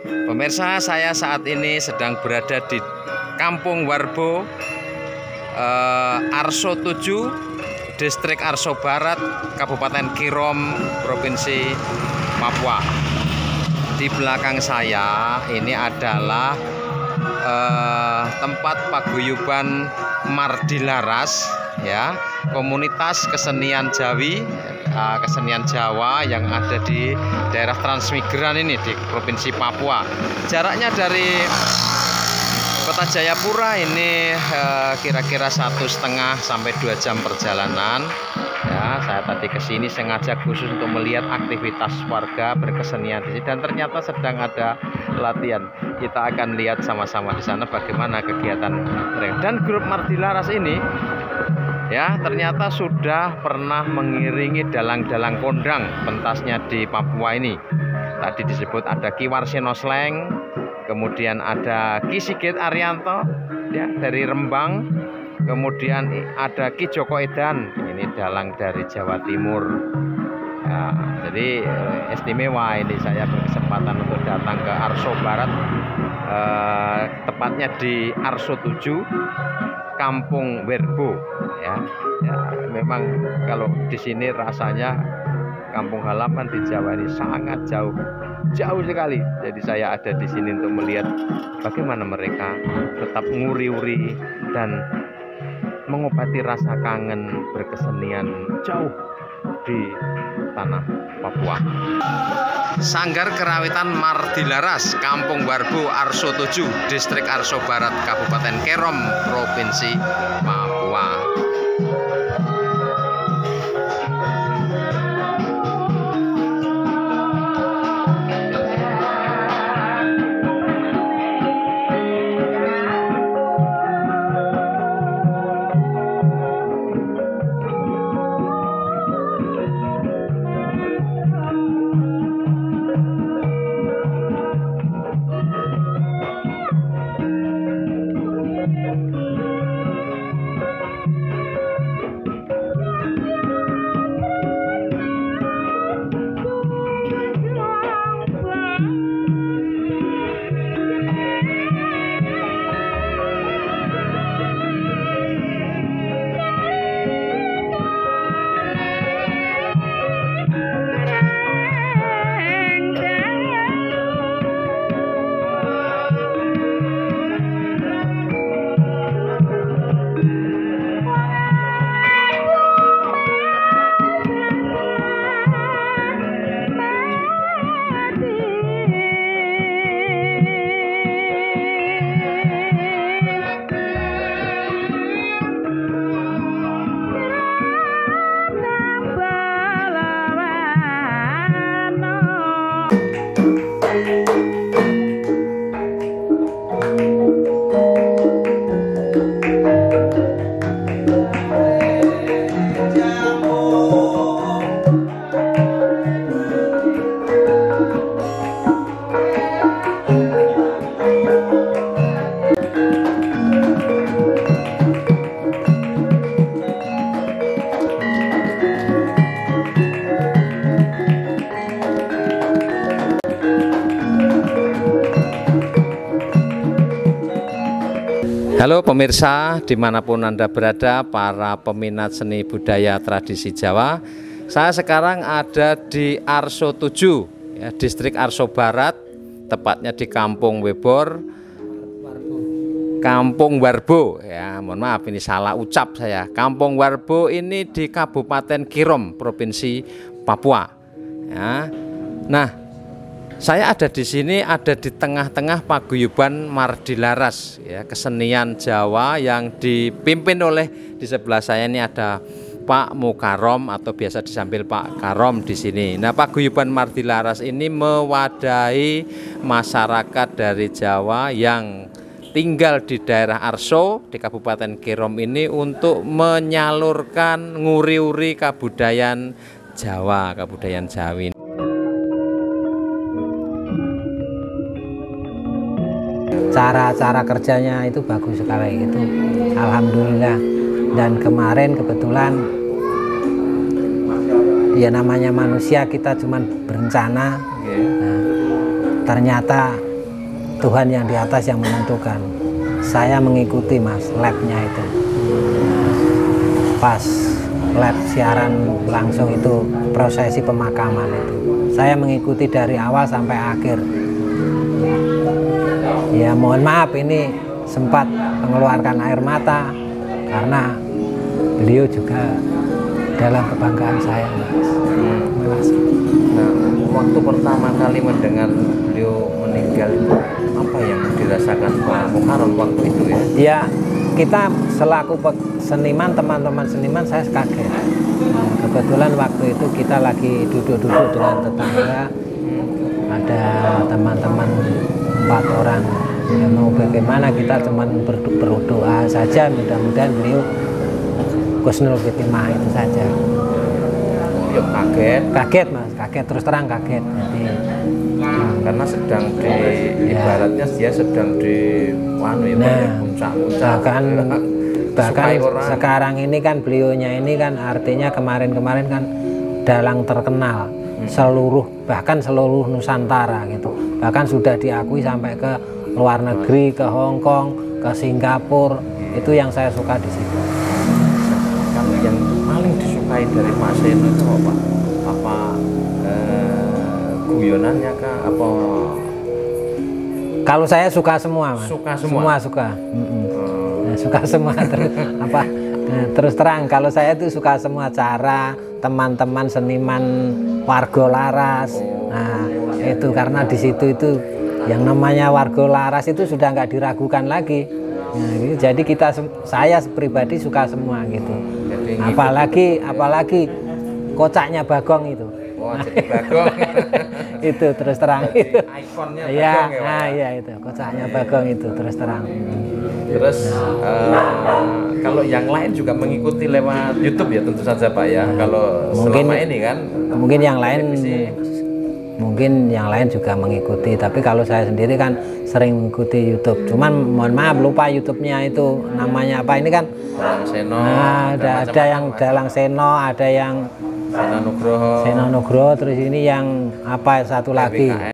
Pemirsa, saya saat ini sedang berada di Kampung Warbo, Arso 7, Distrik Arso Barat, Kabupaten Kirom, Provinsi Papua. Di belakang saya ini adalah tempat paguyuban Mardilaras, ya, komunitas kesenian Jawi, kesenian Jawa yang ada di daerah Transmigran ini di Provinsi Papua. Jaraknya dari Kota Jayapura ini kira-kira 1,5 sampai 2 jam perjalanan. Ya, saya tadi kesini sengaja khusus untuk melihat aktivitas warga berkesenian di sini, dan ternyata sedang ada latihan. Kita akan lihat sama-sama di sana bagaimana kegiatan mereka. Dan grup Mardilaras ini, ya, ternyata sudah pernah mengiringi dalang-dalang kondang pentasnya di Papua ini. Tadi disebut ada Ki Warsino Sleng, kemudian ada Ki Sigit Arianto, ya, dari Rembang, kemudian ada Ki Joko Edan, ini dalang dari Jawa Timur. Ya, jadi istimewa ini saya berkesempatan untuk datang ke Arso Barat, tepatnya di Arso 7, Kampung Warbo. Ya, memang kalau di sini rasanya kampung halaman di Jawa ini sangat jauh sekali. Jadi saya ada di sini untuk melihat bagaimana mereka tetap nguri-uri dan mengobati rasa kangen berkesenian jauh di tanah Papua. Sanggar Kerawitan Mardilaras, Kampung Warbo, Arso 7, Distrik Arso Barat, Kabupaten Kirom, Provinsi Papua. Halo pemirsa, dimanapun Anda berada, para peminat seni budaya tradisi Jawa. Saya sekarang ada di Arso 7, ya, Distrik Arso Barat, tepatnya di Kampung Kampung Warbo. Ya, mohon maaf ini salah ucap saya. Kampung Warbo ini di Kabupaten Kirom, Provinsi Papua. Ya. Nah, saya ada di sini, ada di tengah-tengah paguyuban Mardilaras, ya, kesenian Jawa yang dipimpin oleh, di sebelah saya ini ada Pak Mukarom atau biasa disambil Pak Karom di sini. Nah, paguyuban Mardilaras ini mewadahi masyarakat dari Jawa yang tinggal di daerah Arso di Kabupaten Kirom ini untuk menyalurkan nguri-uri kebudayaan Jawa, kebudayaan Jawi. Cara kerjanya itu bagus sekali itu, alhamdulillah. Dan kemarin kebetulan ya namanya manusia, kita cuma berencana, nah, ternyata Tuhan yang di atas yang menentukan. Saya mengikuti Mas labnya itu. Pas lab siaran langsung itu prosesi pemakaman itu, saya mengikuti dari awal sampai akhir. Ya mohon maaf ini sempat mengeluarkan air mata karena beliau juga dalam kebanggaan saya, Mas. Nah, waktu pertama kali mendengar beliau meninggal itu apa yang dirasakan Pak Muharram waktu itu ya? Ya, kita selaku seniman, teman-teman seniman, saya kaget. Kebetulan waktu itu kita lagi duduk-duduk dengan tetangga, ada teman-teman 4 orang. Ya, mau bagaimana kita cuma berdoa saja, mudah-mudahan beliau husnul khotimah itu saja. Ya kaget Mas, kaget, terus terang kaget. Jadi karena sedang di ibaratnya dia sedang di puncak-puncak. Bahkan sekarang ini kan beliaunya ini kan artinya kemarin-kemarin kan dalang terkenal bahkan seluruh Nusantara gitu. Bahkan sudah diakui sampai ke luar negeri, ke Hong Kong, ke Singapura. Itu yang saya suka di situ. Kalau yang paling disukai dari Pak Seno itu apa guyonannya kah? Apa? Kalau saya suka semua, Mas. Suka semua. Suka. Suka semua terus terang kalau saya itu suka semua cara teman-teman seniman warga Laras. Nah, itu karena di situ itu yang namanya warga Laras itu sudah nggak diragukan lagi. Nah, gitu. Jadi saya pribadi suka semua gitu. Jadi, apalagi kocaknya Bagong itu. Jadi Bagong itu terus terang itu ikonnya ya, Bagong ya itu kocaknya Bagong itu terus terang. Terus kalau yang lain juga mengikuti lewat YouTube ya tentu saja Pak ya. Kalau selama ini kan mungkin yang lain juga mengikuti, tapi kalau saya sendiri kan sering mengikuti YouTube. Cuman mohon maaf lupa YouTube-nya itu namanya apa ini kan. Dalang Seno. Ada yang Dalang Seno, ada yang Seno Nugroho. Seno Nugroho, terus ini yang apa satu lagi.